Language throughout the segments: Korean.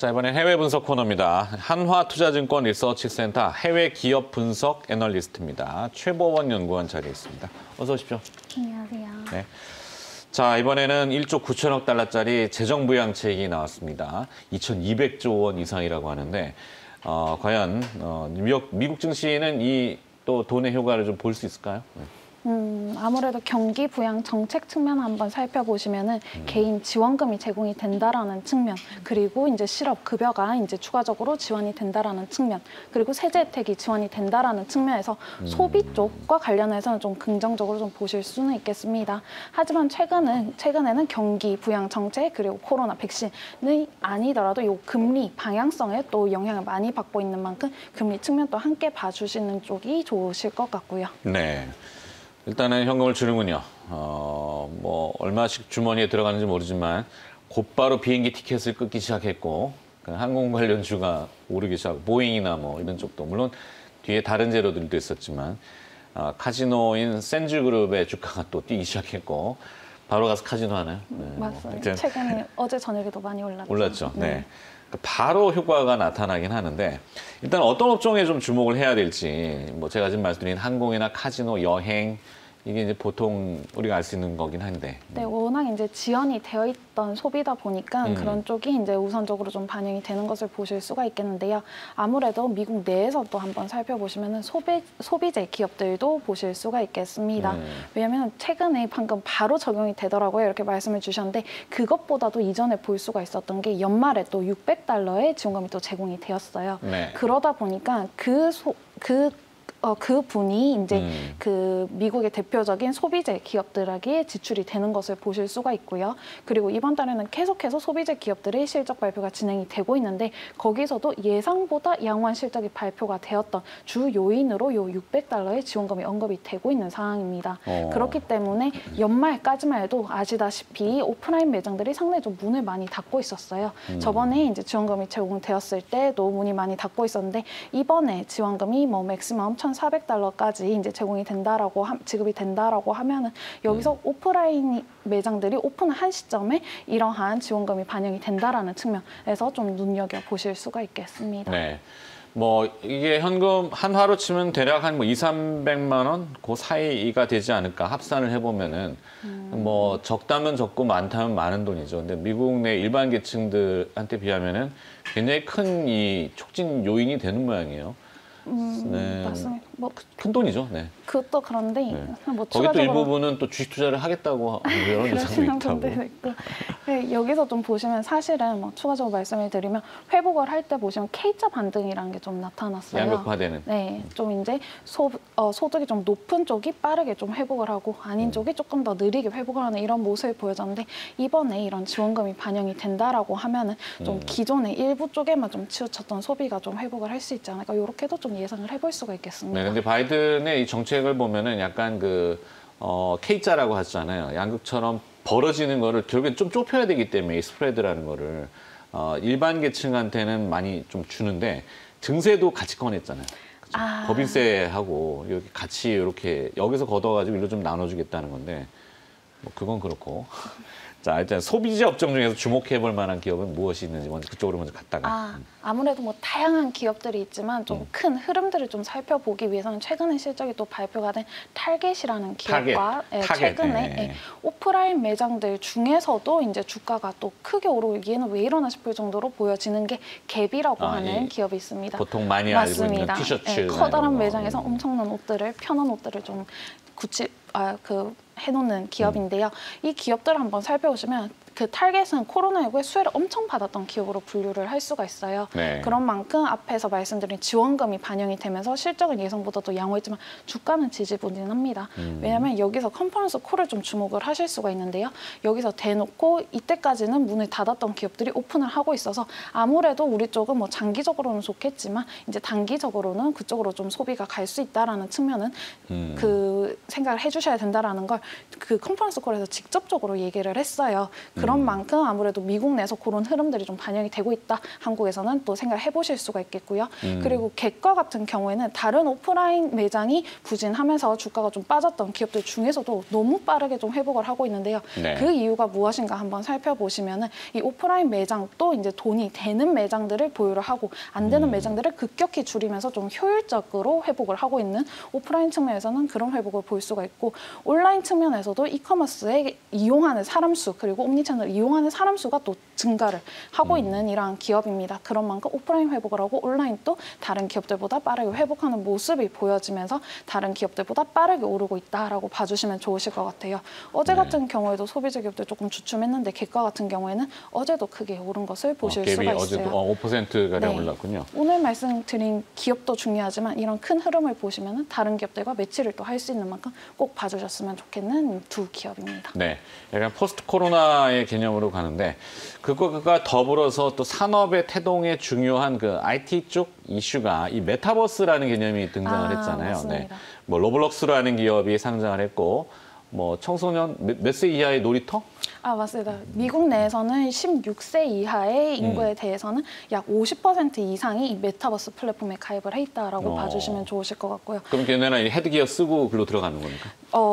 자, 이번엔 해외 분석 코너입니다. 한화투자증권 리서치센터 해외 기업 분석 애널리스트입니다. 최보원 연구원 자리에 있습니다. 어서 오십시오. 안녕하세요. 네. 자, 이번에는 1조 9천억 달러짜리 재정부양책이 나왔습니다. 2,200조 원 이상이라고 하는데 과연 미국 증시는 이 또 돈의 효과를 좀 볼 수 있을까요? 네. 아무래도 경기 부양 정책 측면 한번 살펴보시면은 개인 지원금이 제공이 된다라는 측면, 그리고 이제 실업 급여가 이제 추가적으로 지원이 된다라는 측면, 그리고 세제 혜택이 지원이 된다라는 측면에서 소비 쪽과 관련해서는 좀 긍정적으로 좀 보실 수는 있겠습니다. 하지만 최근에는 경기 부양 정책 그리고 코로나 백신이 아니더라도 요 금리 방향성에 또 영향을 많이 받고 있는 만큼 금리 측면도 함께 봐주시는 쪽이 좋으실 것 같고요. 네. 일단은 현금을 주는군요. 뭐 얼마씩 주머니에 들어가는지 모르지만 곧바로 비행기 티켓을 끊기 시작했고 항공 관련주가 오르기 시작하고 보잉이나 뭐 이런 쪽도 물론 뒤에 다른 재료들도 있었지만 카지노인 센즈그룹의 주가가 또 뛰기 시작했고 바로 가서 카지노 하나요? 네. 맞습니다. 최근에 어제 저녁에도 많이 올랐죠. 올랐죠. 네. 바로 효과가 나타나긴 하는데 일단 어떤 업종에 좀 주목을 해야 될지 뭐 제가 지금 말씀드린 항공이나 카지노, 여행 이게 이제 보통 우리가 알 수 있는 거긴 한데. 네, 워낙 이제 지연이 되어 있던 소비다 보니까 그런 쪽이 이제 우선적으로 좀 반영이 되는 것을 보실 수가 있겠는데요. 아무래도 미국 내에서도 한번 살펴보시면은 소비재 기업들도 보실 수가 있겠습니다. 왜냐하면 최근에 방금 바로 적용이 되더라고요. 이렇게 말씀을 주셨는데 그것보다도 이전에 볼 수가 있었던 게 연말에 또 $600의 지원금이 또 제공이 되었어요. 네. 그러다 보니까 그 분이 이제 그 미국의 대표적인 소비재 기업들에게 지출이 되는 것을 보실 수가 있고요. 그리고 이번 달에는 계속해서 소비재 기업들의 실적 발표가 진행이 되고 있는데 거기서도 예상보다 양호한 실적이 발표가 되었던 주 요인으로 요 $600의 지원금이 언급이 되고 있는 상황입니다. 그렇기 때문에 연말까지만 해도 아시다시피 오프라인 매장들이 상당히 좀 문을 많이 닫고 있었어요. 저번에 이제 지원금이 제공되었을 때도 문이 많이 닫고 있었는데 이번에 지원금이 뭐 맥시멈 $1,400까지 이제 제공이 된다라고 지급이 된다라고 하면은 여기서 오프라인 매장들이 오픈을 한 시점에 이러한 지원금이 반영이 된다라는 측면에서 좀 눈여겨 보실 수가 있겠습니다. 네. 뭐 이게 현금 한화로 치면 대략 한 뭐 200~300만 원 그 사이가 되지 않을까 합산을 해보면은 뭐 적다면 적고 많다면 많은 돈이죠. 근데 미국 내 일반 계층들한테 비하면은 굉장히 큰 이 촉진 요인이 되는 모양이에요. 네. 맞습니다. 뭐 큰 돈이죠. 네. 그것도 그런데 뭐 거기 또 일부분은 또 주식 투자를 하겠다고 이런 의사도 있다고. 있고. 네, 여기서 좀 보시면 사실은 뭐 추가적으로 말씀을 드리면 회복을 할 때 보시면 K자 반등이라는 게 좀 나타났어요. 양극화되는. 네, 좀 이제 소득이 좀 높은 쪽이 빠르게 좀 회복을 하고 아닌 쪽이 조금 더 느리게 회복을 하는 이런 모습을 보여줬는데 이번에 이런 지원금이 반영이 된다라고 하면은 좀 기존의 일부 쪽에만 좀 치우쳤던 소비가 좀 회복을 할 수 있지 않을까 이렇게도 좀 예상을 해볼 수가 있겠습니다. 네, 근데 바이든의 이 정책을 보면은 약간 K자라고 하잖아요. 양극처럼 벌어지는 거를 결국엔 좀 좁혀야 되기 때문에 이 스프레드라는 거를 일반 계층한테는 많이 좀 주는데 증세도 같이 꺼냈잖아요. 그렇죠? 법인세하고 이렇게 같이 이렇게 여기서 걷어가지고 일로 좀 나눠주겠다는 건데 뭐 그건 그렇고. 자, 일단 소비재 업종 중에서 주목해 볼 만한 기업은 무엇이 있는지 먼저 그쪽으로 먼저 갔다가. 아무래도 뭐 다양한 기업들이 있지만 좀 큰 흐름들을 좀 살펴보기 위해서는 최근에 실적이 또 발표가 된 타겟이라는 기업과 최근에 오프라인 매장들 중에서도 이제 주가가 또 크게 오르고 얘는 왜 이러나 싶을 정도로 보여지는 게 갭이라고 하는 기업이 있습니다. 보통 많이 알고 있는 티셔츠. 커다란 매장에서 엄청난 옷들을 편한 옷들을 좀 해놓는 기업인데요. 이 기업들을 한번 살펴보시면 그 타겟은 코로나19에 수혜를 엄청 받았던 기업으로 분류를 할 수가 있어요. 네. 그런 만큼 앞에서 말씀드린 지원금이 반영이 되면서 실적은 예상보다도 양호했지만 주가는 지지부진합니다. 왜냐하면 여기서 컨퍼런스 콜을 좀 주목을 하실 수가 있는데요. 여기서 대놓고 이때까지는 문을 닫았던 기업들이 오픈을 하고 있어서 아무래도 우리 쪽은 뭐 장기적으로는 좋겠지만 이제 단기적으로는 그쪽으로 좀 소비가 갈 수 있다라는 측면은 그 생각을 해주셔야 된다라는 걸 그 컨퍼런스 콜에서 직접적으로 얘기를 했어요. 그런 그런 만큼 아무래도 미국 내에서 그런 흐름들이 좀 반영이 되고 있다. 한국에서는 또 생각을 해보실 수가 있겠고요. 그리고 객과 같은 경우에는 다른 오프라인 매장이 부진하면서 주가가 좀 빠졌던 기업들 중에서도 너무 빠르게 좀 회복을 하고 있는데요. 네. 그 이유가 무엇인가 한번 살펴보시면은 이 오프라인 매장도 이제 돈이 되는 매장들을 보유를 하고 안 되는 매장들을 급격히 줄이면서 좀 효율적으로 회복을 하고 있는 오프라인 측면에서는 그런 회복을 볼 수가 있고 온라인 측면에서도 이커머스에 이용하는 사람 수 그리고 옴니채널을 이용하는 사람 수가 또 증가를 하고 있는 이러한 기업입니다. 그런 만큼 오프라인 회복을 하고 온라인도 다른 기업들보다 빠르게 회복하는 모습이 보여지면서 다른 기업들보다 빠르게 오르고 있다라고 봐주시면 좋으실 것 같아요. 어제 같은 경우에도 소비재 기업들 조금 주춤했는데 객과 같은 경우에는 어제도 크게 오른 것을 보실 수가 있어요. 어제도 5%가량 올랐군요. 오늘 말씀드린 기업도 중요하지만 이런 큰 흐름을 보시면 다른 기업들과 매치를 또 할 수 있는 만큼 꼭 봐주셨으면 좋겠는 두 기업입니다. 네, 약간 포스트 코로나의 개념으로 가는데 그것과 더불어서 또 산업의 태동에 중요한 그 IT 쪽 이슈가 이 메타버스라는 개념이 등장을 했잖아요. 맞습니다. 네, 뭐 로블록스라는 기업이 상장을 했고 뭐 청소년 몇 세 이하의 놀이터? 맞습니다. 미국 내에서는 16세 이하의 인구에 대해서는 약 50% 이상이 이 메타버스 플랫폼에 가입을 해 있다라고 봐주시면 좋으실 것 같고요. 그럼 걔네는 헤드기어 쓰고 글로 들어가는 겁니까?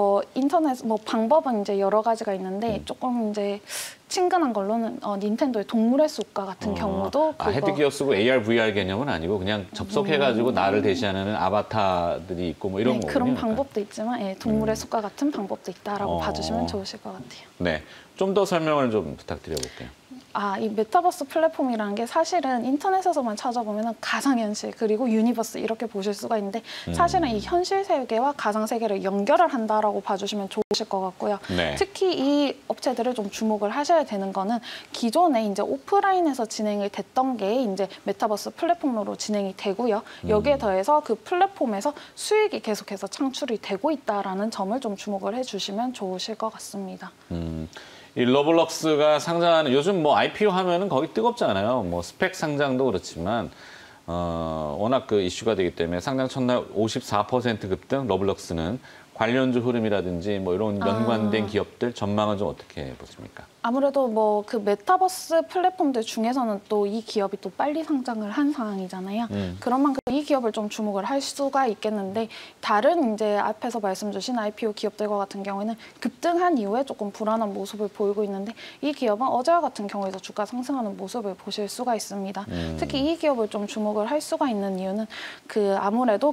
인터넷 방법은 이제 여러 가지가 있는데 조금 이제 친근한 걸로는 닌텐도의 동물의 숲과 같은 경우도 헤드기어 쓰고 AR, VR 개념은 아니고 그냥 접속해가지고 나를 대시하는 아바타들이 있고 뭐 이런 거군요. 그런 방법도 있지만 동물의 숲과 같은 방법도 있다라고 봐주시면 좋으실 것 같아요. 네, 좀 더 설명을 좀 부탁드려볼게요. 이 메타버스 플랫폼이라는 게 사실은 인터넷에서만 찾아보면 가상현실 그리고 유니버스 이렇게 보실 수가 있는데 사실은 이 현실 세계와 가상 세계를 연결을 한다라고 봐주시면 좋으실 것 같고요. 네. 특히 이 업체들을 좀 주목을 하셔야 되는 거는 기존에 이제 오프라인에서 진행이 됐던 게 이제 메타버스 플랫폼으로 진행이 되고요. 여기에 더해서 그 플랫폼에서 수익이 계속해서 창출이 되고 있다라는 점을 좀 주목을 해주시면 좋으실 것 같습니다. 이 로블록스가 상장하는 요즘 뭐 IPO 하면은 거기 뜨겁잖아요. 뭐 스펙 상장도 그렇지만 워낙 그 이슈가 되기 때문에 상장 첫날 54% 급등 로블록스는 관련주 흐름이라든지 뭐 이런 연관된 기업들 전망은 좀 어떻게 보십니까? 아무래도 뭐 그 메타버스 플랫폼들 중에서는 또 이 기업이 또 빨리 상장을 한 상황이잖아요. 그런 만큼 이 기업을 좀 주목을 할 수가 있겠는데 다른 이제 앞에서 말씀 주신 IPO 기업들과 같은 경우에는 급등한 이후에 조금 불안한 모습을 보이고 있는데 이 기업은 어제와 같은 경우에도 주가 상승하는 모습을 보실 수가 있습니다. 특히 이 기업을 좀 주목을 할 수가 있는 이유는 아무래도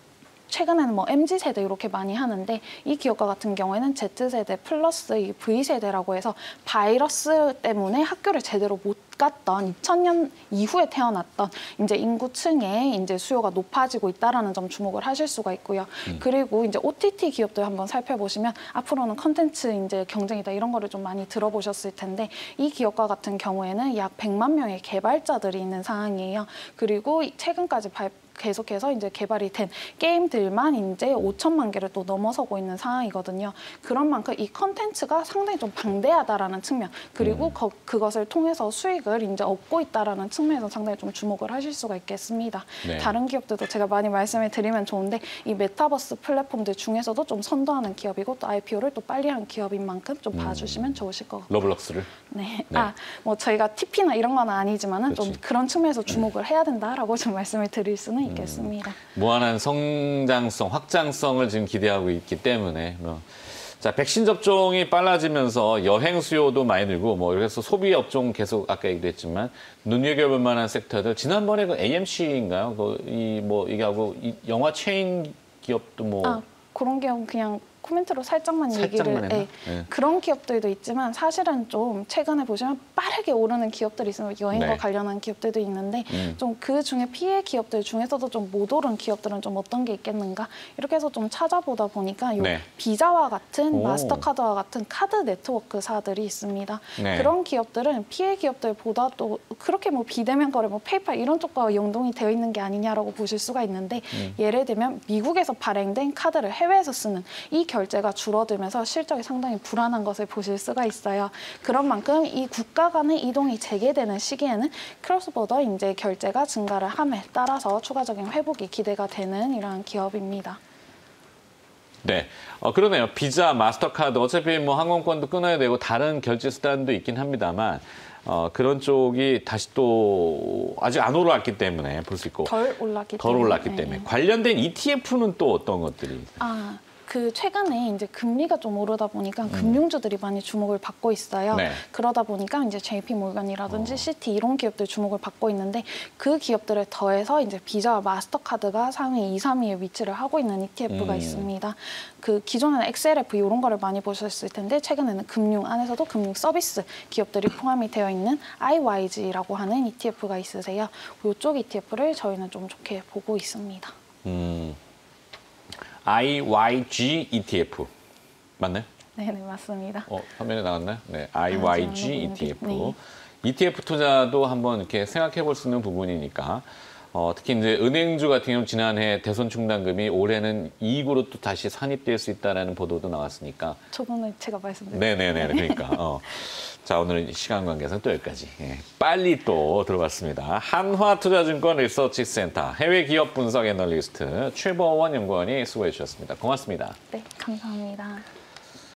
최근에는 뭐 MZ세대 이렇게 많이 하는데 이 기업과 같은 경우에는 Z세대 플러스 이 V세대라고 해서 바이러스 때문에 학교를 제대로 못 갔던 2000년 이후에 태어났던 이제 인구층에 이제 수요가 높아지고 있다라는 점 주목을 하실 수가 있고요. 그리고 이제 OTT 기업들 한번 살펴보시면 앞으로는 컨텐츠 이제 경쟁이다 이런 거를 좀 많이 들어보셨을 텐데 이 기업과 같은 경우에는 약 100만 명의 개발자들이 있는 상황이에요. 그리고 최근까지 계속해서 이제 개발이 된 게임들만 이제 5천만 개를 또 넘어서고 있는 상황이거든요. 그런 만큼 이 컨텐츠가 상당히 좀 방대하다라는 측면, 그리고 그것을 통해서 수익을 이제 얻고 있다라는 측면에서 상당히 좀 주목을 하실 수가 있겠습니다. 네. 다른 기업들도 제가 많이 말씀을 드리면 좋은데 이 메타버스 플랫폼들 중에서도 좀 선도하는 기업이고 또 IPO를 또 빨리 한 기업인 만큼 좀 봐주시면 좋으실 것 같아요. 로블록스를? 네. 네. 뭐 저희가 TP나 이런 건 아니지만은 좀 그런 측면에서 주목을 해야 된다라고 좀 말씀을 드릴 수는 있겠습니다. 무한한 성장성, 확장성을 지금 기대하고 있기 때문에 자, 백신 접종이 빨라지면서 여행 수요도 많이 늘고 뭐 그래서 소비 업종 계속 아까 얘기도 했지만 눈여겨볼 만한 섹터들 지난번에 그 AMC인가요? 이게 하고 영화 체인 기업도 뭐 그런 경우 그냥 코멘트로 살짝만 살짝만 얘기를 그런 기업들도 있지만 사실은 좀 최근에 보시면 빠르게 오르는 기업들이 있으면 여행과 관련한 기업들도 있는데 좀 그 중에 피해 기업들 중에서도 좀 못 오른 기업들은 좀 어떤 게 있겠는가 이렇게 해서 좀 찾아보다 보니까 비자와 같은 마스터카드와 같은 카드 네트워크사들이 있습니다. 그런 기업들은 피해 기업들보다 또 그렇게 뭐 비대면 거래, 뭐 페이팔 이런 쪽과 연동이 되어 있는 게 아니냐라고 보실 수가 있는데 예를 들면 미국에서 발행된 카드를 해외에서 쓰는 이 결제가 줄어들면서 실적이 상당히 불안한 것을 보실 수가 있어요. 그런 만큼 이 국가 간의 이동이 재개되는 시기에는 크로스보더 이제 결제가 증가를 함에 따라서 추가적인 회복이 기대가 되는 이러한 기업입니다. 네, 그러네요. 비자, 마스터카드 어차피 뭐 항공권도 끊어야 되고 다른 결제 수단도 있긴 합니다만 그런 쪽이 다시 또 아직 안 올랐기 때문에 볼 수 있고 덜 올랐기 덜 때문에. 올랐기 때문에 관련된 ETF는 또 어떤 것들이? 그 최근에 이제 금리가 좀 오르다 보니까 금융주들이 많이 주목을 받고 있어요. 네. 그러다 보니까 이제 JP 몰간이라든지 시티 이런 기업들 주목을 받고 있는데 그 기업들에 더해서 이제 비자와 마스터카드가 상위 2, 3위에 위치를 하고 있는 ETF가 있습니다. 그 기존에는 XLF 이런 거를 많이 보셨을 텐데 최근에는 금융 안에서도 금융 서비스 기업들이 포함이 되어 있는 IYG라고 하는 ETF가 있으세요. 이쪽 ETF를 저희는 좀 좋게 보고 있습니다. IYG ETF 맞나요? 네, 맞습니다. 화면에 나왔나요? 네, IYG 지금 ETF. 네. ETF 투자도 한번 이렇게 생각해 볼 수 있는 부분이니까 특히 이제 은행주 같은 경우는 지난해 대손 충당금이 올해는 이익으로 또 다시 산입될 수 있다라는 보도도 나왔으니까. 저번에 제가 말씀드렸죠. 네네네. 그러니까. 자, 오늘 시간 관계상 또 여기까지. 빨리 또 들어봤습니다. 한화투자증권 리서치센터 해외 기업 분석 애널리스트 최보원 연구원이 수고해 주셨습니다. 고맙습니다. 네, 감사합니다.